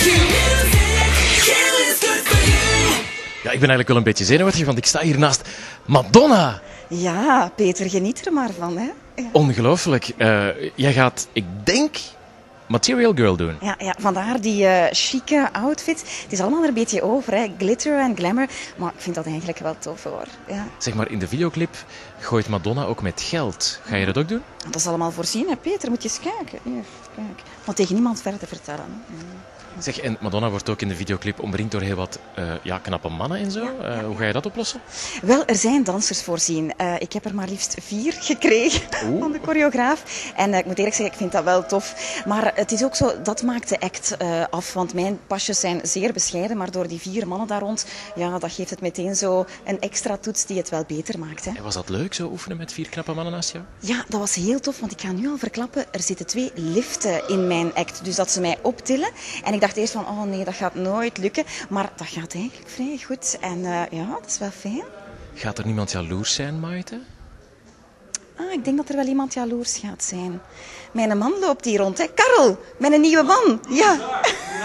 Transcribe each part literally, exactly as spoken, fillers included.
Ja, ik ben eigenlijk wel een beetje zenuwachtig, want ik sta hier naast Madonna. Ja, Peter, geniet er maar van, hè. Ja. Ongelooflijk. Uh, jij gaat, ik denk, Material Girl doen. Ja, ja, vandaar die uh, chique outfit. Het is allemaal er een beetje over, hè. Glitter en glamour. Maar ik vind dat eigenlijk wel tof, hoor. Ja. Zeg maar, in de videoclip gooit Madonna ook met geld. Ga je dat ook doen? Dat is allemaal voorzien, hè, Peter. Moet je eens kijken. Hier, kijk. Maar tegen niemand verder vertellen. Hè. Zeg, en Madonna wordt ook in de videoclip omringd door heel wat uh, ja, knappe mannen en zo. Ja, uh, ja, hoe ga je dat oplossen? Wel, er zijn dansers voorzien. Uh, ik heb er maar liefst vier gekregen Oeh. van de choreograaf. En uh, ik moet eerlijk zeggen, ik vind dat wel tof. Maar het is ook zo, dat maakt de act uh, af. Want mijn pasjes zijn zeer bescheiden. Maar door die vier mannen daar rond, ja, dat geeft het meteen zo een extra toets die het wel beter maakt. Hè. En was dat leuk, zo oefenen met vier knappe mannen naast jou? Ja, dat was heel tof. Want ik ga nu al verklappen, er zitten twee liften in mijn act. Dus dat ze mij optillen. En ik dacht eerst van, oh nee, dat gaat nooit lukken. Maar dat gaat eigenlijk vrij goed. En uh, ja, dat is wel fijn. Gaat er niemand jaloers zijn, Maite? Ah, ik denk dat er wel iemand jaloers gaat zijn. Mijn man loopt hier rond, hè. Karel, mijn nieuwe man. Ja.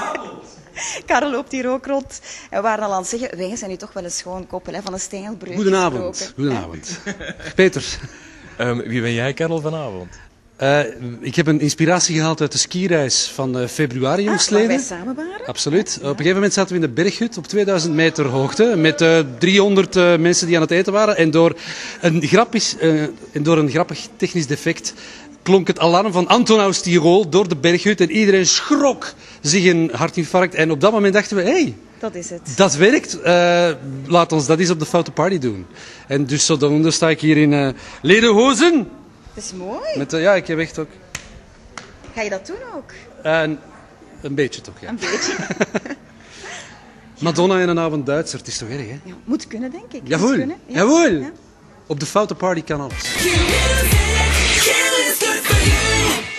Karel loopt hier ook rond. En we waren al aan het zeggen, wij zijn nu toch wel een schoon koppel, hè, van een stijlbreuk. Goedenavond. Gesproken. Goedenavond. Peter. Um, wie ben jij, Karel, vanavond? Uh, ik heb een inspiratie gehaald uit de skireis van uh, februari jongstleden. Ah, waar wij samen waren? Absoluut. Ja. Op een gegeven moment zaten we in de berghut op tweeduizend meter hoogte met uh, driehonderd uh, mensen die aan het eten waren. En door een, grappig, uh, en door een grappig technisch defect klonk het alarm van Antonaus Tirol door de berghut en iedereen schrok zich een hartinfarct. En op dat moment dachten we, hé, hey, dat is het. Dat werkt. Uh, laat ons dat eens op de foute party doen. En dus zodoende sta ik hier in uh, lederhozen. Dat is mooi. Met, uh, ja, ik heb echt ook... Ga je dat doen ook? Uh, een, een beetje toch, ja. Een beetje. Madonna en een avond Duitser, het is toch erg, hè? Ja, moet kunnen, denk ik. Jawohl. Kunnen. Ja. Jawohl. Ja. Op de foute party kan alles. Q music, Q is good for you.